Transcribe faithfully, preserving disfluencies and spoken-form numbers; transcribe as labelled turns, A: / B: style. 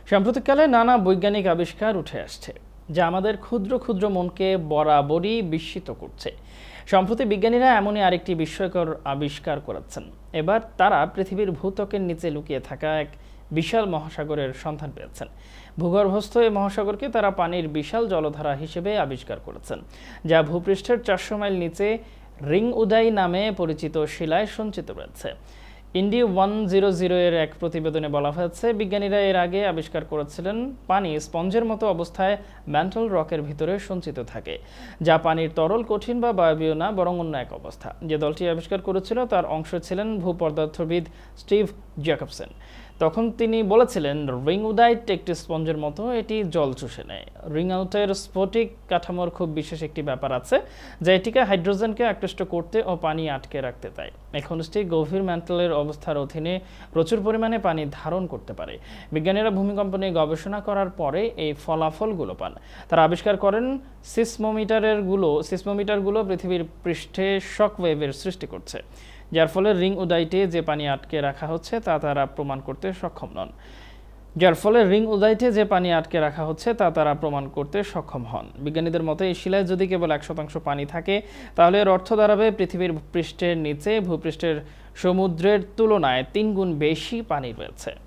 A: সাম্প্রতিককালে নানা বৈজ্ঞানিক আবিষ্কার উঠে আসছে, যা আমাদের ক্ষুদ্র ক্ষুদ্র মনকে বরাবরই বিস্মিত করছে। সম্প্রতি বিজ্ঞানীরা এমনই আরেকটি বিস্ময়কর আবিষ্কার করেছেন। এবার তারা পৃথিবীর ভূত্বকের নিচে লুকিয়ে থাকা এক বিশাল মহাসাগরের সন্ধান পেয়েছেন। ভূগর্ভস্থ এই মহাসাগরকে তারা পানির বিশাল জলধারা হিসেবে আবিষ্কার করেছেন, যা ভূপৃষ্ঠের চারশো মাইল নিচে রিং উদয় নামে পরিচিত শিলায় সঞ্চিত রয়েছে। ইন্ডি ওয়ান জিরো জিরো এর এক প্রতিবেদনে বলা হয়েছে, বিজ্ঞানীরা এর আগে আবিষ্কার করেছিলেন পানি স্পঞ্জের মতো অবস্থায় ম্যান্টল রকের ভিতরে সঞ্চিত থাকে, যা পানির তরল, কঠিন বা বায়বীয় না, বরং অন্য এক অবস্থা। যে দলটি আবিষ্কার করেছিল তার অংশ ছিলেন ভূপদার্থবিদ স্টিভ জ্যাকবসন। তখন তিনি বলেছিলেন, রিং উদাইট একটি স্পঞ্জের মতো, এটি জল চুষে নেয়। রিং আউটের স্ফটিক কাঠামোর খুব বিশেষ একটি ব্যাপার আছে, যা এটিকে হাইড্রোজেনকে আকৃষ্ট করতে ও পানি আটকে রাখতে দেয়। এই খনিজটি গভীর ম্যান্টলের অবস্থার অধীনে প্রচুর পরিমাণে পানি ধারণ করতে পারে। বিজ্ঞানীরা ভূমিকম্প নিয়ে গবেষণা করার পরে এই ফলাফলগুলো পান। তারা আবিষ্কার করেন সিসমোমিটারের গুলো সিসমোমিটারগুলো পৃথিবীর পৃষ্ঠে শকওয়েভের সৃষ্টি করছে, যার ফলে রিং উদাইটে যে পানি আটকে রাখা হচ্ছে তা তারা প্রমাণ করতে সক্ষম নন যার ফলে রিং উদাইটে যে পানি আটকে রাখা হচ্ছে তা তারা প্রমাণ করতে সক্ষম হন বিজ্ঞানীদের মতে, এই শিলায় যদি কেবল এক শতাংশ পানি থাকে, তাহলে এর অর্থ দাঁড়াবে পৃথিবীর পৃষ্ঠের নিচে ভূপৃষ্ঠের সমুদ্রের তুলনায় তিন গুণ বেশি পানি রয়েছে।